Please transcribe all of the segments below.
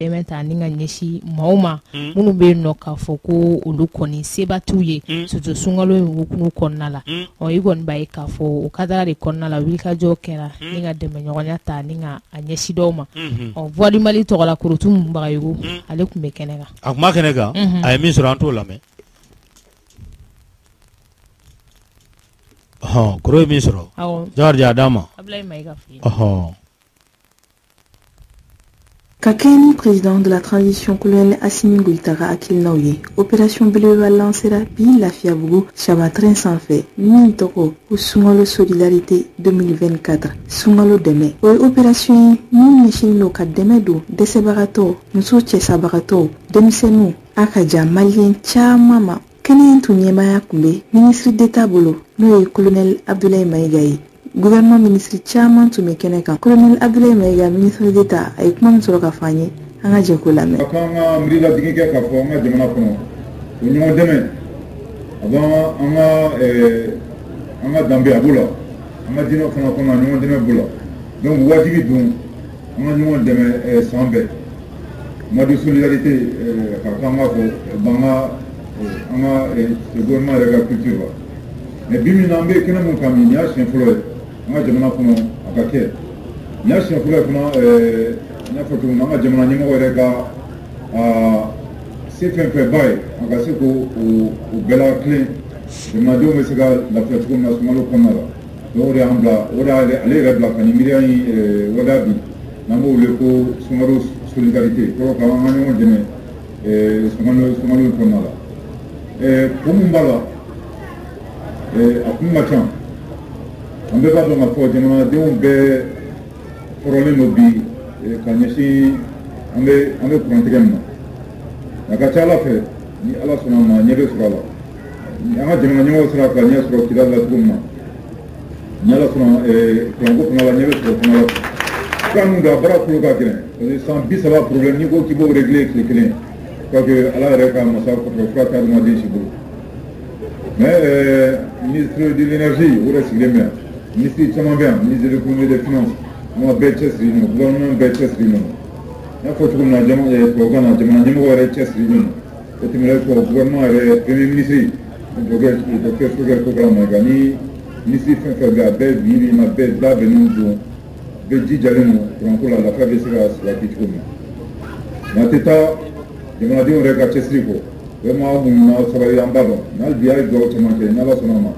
dɛmɛ ta ni ka ɲɛsin maaw ma minnu bɛ yen nɔ k'a fɔ ko olu kɔni seba t'u ye surtout sunkalo in hukumu kɔnɔna la i kɔni b'a ye k'a fɔ o kadara de kɔnɔna la wulikajɔ kɛra ni ka dɛmɛɲɔgɔnya ta ni ka a ɲɛsin dɔw ma Voix du Mali tɔgɔla Korotumu Bagayogo ale tun bɛ kɛnɛ kan a kuma kɛnɛ kan a ye min sɔrɔ an t'o lamɛn koro ye min sɔrɔ Jakarija a d'a ma Kakeni, président de la transition coloniale Assimi Goïtara hakilinaw ye opération belebeleba lancera bi Lafiyabugu Chabatrin sanfɛ min tɔgɔ ko Sunkalo Solidarité 2024 Sunkalo dɛmɛ o ye opération ye min ɲɛsinnen don ka dɛmɛ don dɛsɛbagatɔw muso cɛsabagatɔw denmisɛnninw a ka jan maliyɛn caman ma kɛnɛ tun ɲɛmaaya kun bɛ ministre d'État bolo n'o ye colonel Abdoulaye Maïga ye gouvernement ministre caman tun bɛ kɛnɛ kan colonel Abdoulaye Maïga ministre d'État a ye kuma min sɔrɔ ka fɔ an ye an ka jɛ ko lamɛn. A kan ka miiriladigi kɛ k'a fɔ an ka jamana kɔnɔ o ɲɔgɔn dɛmɛ a b'an an ka danbe a b'o la an ka diinɛ fana kɔnɔ a ɲɔgɔn dɛmɛ b'o la donc wajibi dun an ka ɲɔgɔn dɛmɛ san bɛɛ mois de solidarité ka kan ka fɔ b'an an ka gouvernement yɛrɛ ka culture la mais bi min na an bɛ kɛnɛ mun kan nin y'a siɲɛ fɔlɔ ye an ka jamana kɔnɔ a ka kɛ nin y'a siɲɛ fɔlɔ ye fana n y'a fɔ cogo min na an ka jamana ɲɛmɔgɔ yɛrɛ ka se fɛn fɛn ba ye a ka se k'o bɛɛ latilen jamanadenw bɛ se ka lafiya cogo min na sunkalo kɔnɔna la donc o de y'an bila o de ale yɛrɛ bila ka nin miiriya in waleya bi n'an b'o wele ko sunkalo solidarité kɔrɔ ka an ka ɲɔgɔn dɛmɛ sunkalo kɔnɔna la kun min b'a la a kun ka ca an bɛɛ b'a dɔn k'a fɔ jamanadenw bɛɛ fɔrɔlen don bi ka ɲɛsin an bɛ kurantigɛ min na a ka ca ala fɛ ni ala sɔnna ma ɲɛ bɛ sɔrɔ a la an ka jamana ɲɛmɔgɔ sera ka ɲɛ sɔrɔ kida la cogo min na ni ala sɔnna kuranko fana la ɲɛ bɛ sɔrɔ fana la kan min don a baara kolo ka gɛlɛn parce que san 30 problème n'i ko k'i b'o régler tile kelen que ala yɛrɛ ka masa kɔfɛ fura tɛ adamaden si bolo mais ministre de l'énergie o de sigilen bɛ yan ministre caman bɛ yan ministre de l'économie et des finances an ka bɛɛ cɛsirilen don gouvernement bɛɛ cɛsirilen don n y'a fɔ cogo min na tubabukan na jamana ɲɛmɔgɔ yɛrɛ cɛsirilen don o tɛmɛnen kɔ gouvernement yɛrɛ premier ministre docteur Sogɛl Kokala Mayiga ni ministre fɛn fɛn bɛ a bɛɛ bi na bɛɛ da bɛnnen don bɛɛ jijalen don kuranko la lafiya bɛ se ka sabati cogo min na nka a tɛ taa jamanadenw yɛrɛ ka cɛsiri kɔ vraiment mun na sabali an b'a dɔn n'hali bi a ye dugawu caman kɛ n'ala sɔnna ma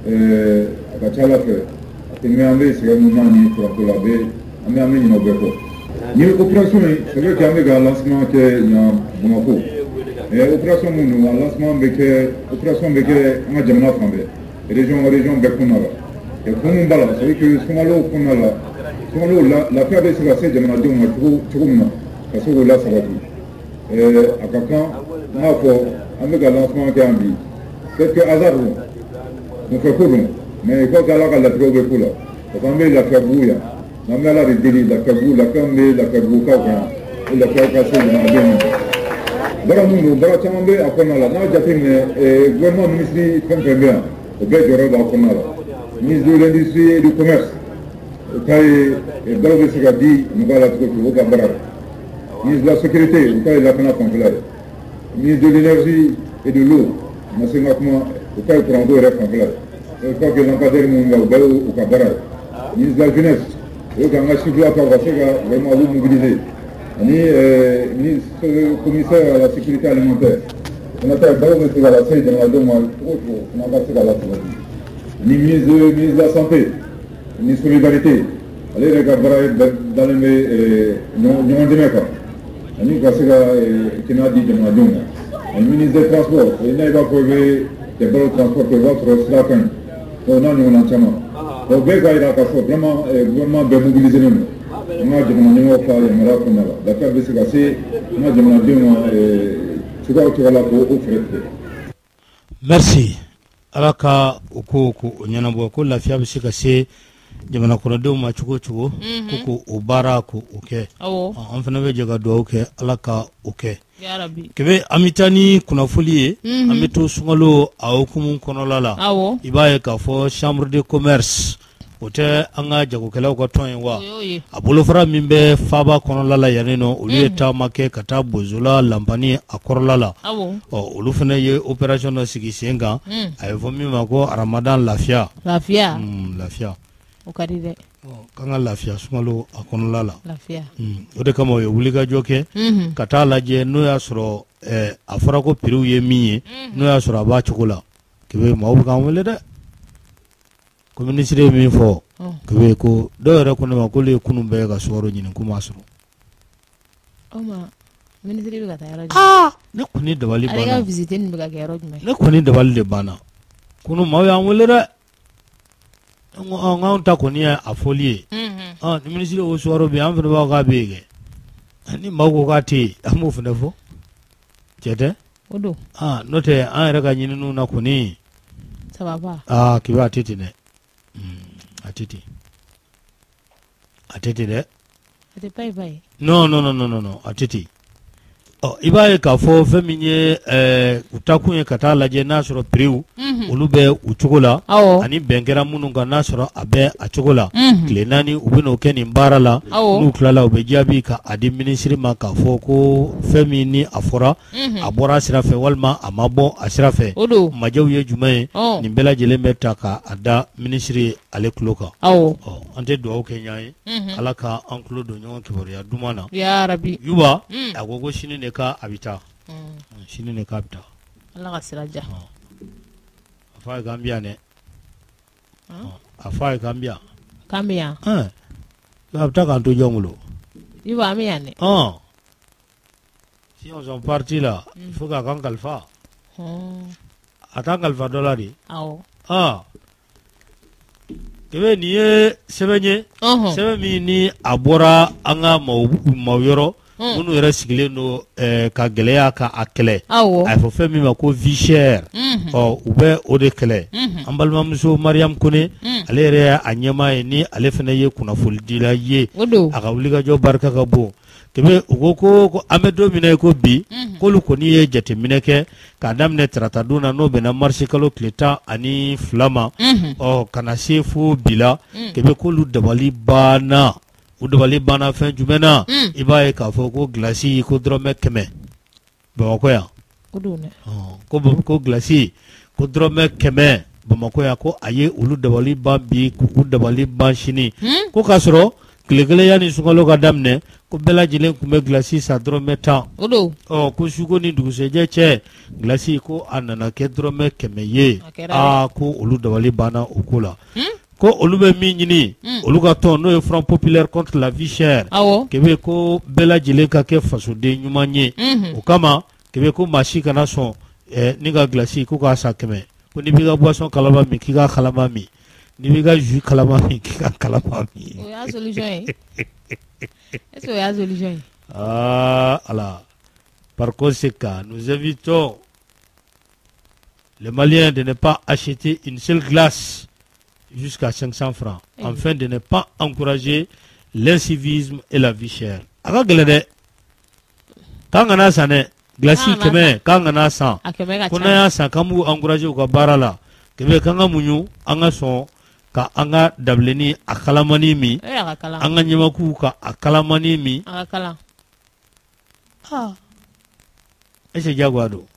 a ka ca ala fɛ a tɛ mɛn an bɛ sɛgɛn mun na ni kuranko la an bɛ ɲinɛ o bɛɛ kɔ ni opération in c'est vrai que an bɛ ka lancement kɛ yan Bamako opération mun don a lancement bɛ kɛ an ka jamana fan bɛɛ région bɛɛ kɔnɔna la kun min b'a la c'est vrai que sunkalo kɔnɔna la sunkalo lafiya bɛ se ka se jamanadenw ma cogo min na ka se k'o lasabati a ka kan n b'a fɔ an bɛ ka lancement kɛ yan bi peut-être que hasard don kunfɛ ko don mais il faut que ala ka latigɛw bɛ ko la parce que an bɛ Lafiyabugu yan n'an bɛ ala de deli Lafiyabugu lafiya min bɛ Lafiyabugukaw kan o lafiyaw ka se jamanadenw ma baara mun don baara caman bɛ a kɔnɔna la n'a jateminɛ gouvernement ministre fɛn fɛn bɛ yan o bɛɛ jɔyɔrɔ b'a kɔnɔna la ministre de l'industrie et du commerce o ta ye baaraw bɛ se ka di nɔgɔya la cogo o cogo o ka baara ye ministre de la sécurité o ta ye lakana fanfɛla ye ministre de l'énergie et de l'eau ma se n ka kuma o ta ye kuranko yɛrɛ fanfɛla ye je crois que lampadaire minnu bɛ o bɛɛ ye o ka baara ye ministre de la jeunesse o ye k'an ka sifinnakaw ka se ka vraiment olu mobiliser ani ministre commissaire à la sécurité alimentaire fana ta ye baaraw bɛ se ka lase jamanadenw ma cogo o cogo fana ka se ka lasabati ni ministre de la santé ni solidarité ale yɛrɛ ka baara dalen bɛ ɲɔgɔn dɛmɛ kan ani ka se ka kɛnɛya di jamanadenw ma ani ministre des transports n'a i b'a fɔ i bɛ balo transport kɛ o b'a sɔrɔ sira ka ɲi o n'a ɲɔgɔnna caman o bɛɛ k'a jira k'a fɔ vraiment gouvernement bɛɛ mobilisé len don an ka jamana ɲɛmɔgɔ ka yamaruya kɔnɔna la lafiya bɛ se ka se an ka jamanadenw ma cogoya o cogoya la k'o fɛɛrɛ tigɛ. Merci. Ala ka o ko o ɲɛnabɔ ko lafiya bɛ se ka se jamana kɔnɔdenw ma cogo o cogo ko o baara ko o kɛ an fana bɛ jɛ ka dugawu kɛ ala ka o kɛ kɛmɛ an bɛ taa ni kunnafoli ye an bɛ to sunkalo a hukumu kɔnɔla la i b'a ye k'a fɔ chambre de commerce o tɛ an ka jagokɛlaw ka tɔn ye wa a bolofara min bɛ faaba kɔnɔla la yanni nɔ olu ye taama kɛ ka taa bozola lanpani a kɔrɔla la olu fana ye opération dɔ sigi sen kan a ye fɔ min ma ko aramadan lafiya lafiya o ka di dɛ k'an ka lafiya sunkalo a kɔnɔla la o de kama o ye wulikajɔ kɛ ka taa lajɛ n'o y'a sɔrɔ a fɔra ko prix ye min ye n'o y'a sɔrɔ a b'a cogo la kebe maaw bɛ k'an wele dɛ ko minisiri ye min fɔ kebe ko dɔw yɛrɛ ko ne ma k'olu ye kunun bɛɛ ka sukaro ɲini k'u m'a sɔrɔ minisiri bɛ ka taa yɔrɔ jumɛn ne kɔni dabali banna ale ka visite nin bɛ ka kɛ yɔrɔ jumɛn ne kɔni dabali de banna kunun maaw y'an wele dɛ anw ta kɔni ye a fɔli ye ni minisiri o sukaro bɛ yen an fana b'a fɔ k'a bɛ yen kɛ ni maaw ko k'a tɛ yen an b'o fana fɔ cɛ tɛ o don n'o tɛ an yɛrɛ ka ɲininiw na kɔni sababa k'i b'a tɛ ten dɛ a tɛ ten dɛ a tɛ payi payi non a tɛ ten i b'a ye k'a fɔ fɛn min ye u ta kun ye ka taa lajɛ n'a sɔrɔ prix olu bɛ u cogo la ani bɛn kɛra minnu kan n'a sɔrɔ a bɛ a cogo la tile 4 u bɛ n'o kɛ nin baara la n'u tilala u bɛ jaabi ka a di minisiri ma k'a fɔ ko fɛn min ni a fɔra a bɔra a sira fɛ walima a ma bɔ a sira fɛ majɛw ye jumɛn ye nin bɛɛ lajɛlen bɛ ta k'a da minisiri ale tulo kan an tɛ dugawu kɛ ɲɔgɔn ye ala ka an tulo don ɲɔgɔn kibaruya duman na yarabi Yuba a ko ko sini de ka a bɛ taa sini de ka bɛ taa ala ka sira ja a fɔ a ye k'an bɛ yan dɛ a fɔ a ye k'an bɛ yan k'an bɛ yan a bɛ taa k'an to jɔn bolo Yuba an bɛ yan dɛ si on sont partis là il faut k'a kan kalifa a t'an kalifa dɔ la de kɛmɛ nin ye sɛbɛn ye sɛbɛn min ni a bɔra an ka maaw yɔrɔ minnu yɛrɛ sigilen don ka gɛlɛya ka a kɛlɛ a ye fɔ fɛn min ma ko vie chère u bɛ o de kɛlɛ an balimamuso Mariam Kone ale yɛrɛ ye a ɲɛmaa ye ni ale fana ye kunnafonidila ye a ka wulikajɔ barika ka bon kɛmɛ u ko an bɛ don min na ko bi k'olu kɔni ye jateminɛ kɛ k'a daminɛ tarata don na n'o bɛnna marisi kalo tile 12 ma ka na se fo bi la kɛmɛ k'olu dabali banna u dabali banna fɛn jumɛn na i b'a ye k'a fɔ ko gilasi ko dɔrɔmɛ 100 Bamakɔ yan ko gilasi ko dɔrɔmɛ 100 Bamakɔ yan ko a ye olu dabali ban bi k'u dabali ban sini ko k'a sɔrɔ tile kelen yanni sunkalo ka daminɛ ko bɛɛ lajɛlen tun bɛ gilasi san dɔrɔmɛ 10 ko suko ni dugusɛjɛ cɛ gilasi ko a nana kɛ dɔrɔmɛ 100 ye ko olu dabali banna o ko la ko olu bɛ min ɲini olu ka tɔn n'o ye Front Populaire contre la vie chère kebe ko bɛɛ lajɛlen ka kɛ fasoden ɲuman ye o kama kebe ko maa si kana sɔn ni ka gilasi ko k'a san 100 ko n'i b'i ka boisson kalama min k'i ka kalama min n'i b'i ka jus kalama min k'i ka kalama min o y'a solution ye est-ce que o y'a solution ye ala par conséquent nous invitons les Maliens de ne pas acheter une seule glace jusqu'à 500 francs, afin de ne pas encourager l'incivisme et la vie chère. Aka gɛlɛ dɛ, k'an kana san dɛ, glasi 100 k'an kana san, ko n'an y'a san k'an b'u encourager u ka baara la, k'an ka muɲu, an ka sɔn ka an ka dabileni a kalamani min, an ka ɲɛmakuw ka a kalamani min, est-ce que jagoya don?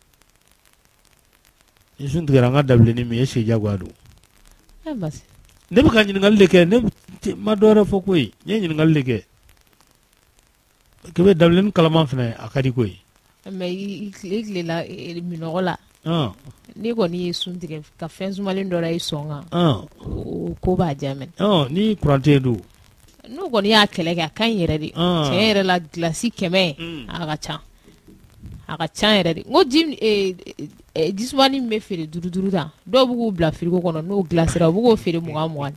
Ni sun tigɛra an ka dabileni min, est-ce que jagoya don? Ne bɛ ka ɲininkali de kɛ, ne ma dɔ wɛrɛ fɔ koyi, n ye ɲininkali de kɛ. Kɛmɛ dabileni kalaman fana a ka di koyi. Mais i tilela minɔgɔ la. N'i kɔni ye sun tigɛ ka fɛn sumalen dɔ la i sɔn kan. O ko b'a diya mɛnɛ. Ni kurante don. N'o kɔni y'a kɛlɛ kɛ a ka ɲi yɛrɛ de. Tiɲɛ yɛrɛ la gilasi 100 a ka ca. A ka ca yɛrɛ de. N ko jisumani min bɛ feere 5 ta dɔw bɛ k'u bila frigo kɔnɔ n'o gilasira u bɛ k'o feere 20.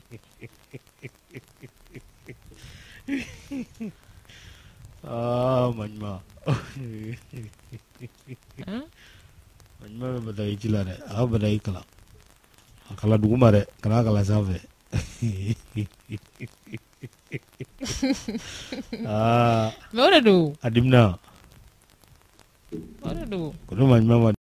Manima. Manima bɛ badayi ci la dɛ, a ka badayi kala. A kala duguma dɛ, kana a kala sanfɛ. Mais o de don. A dimina. O de don. Ko ne Manima ma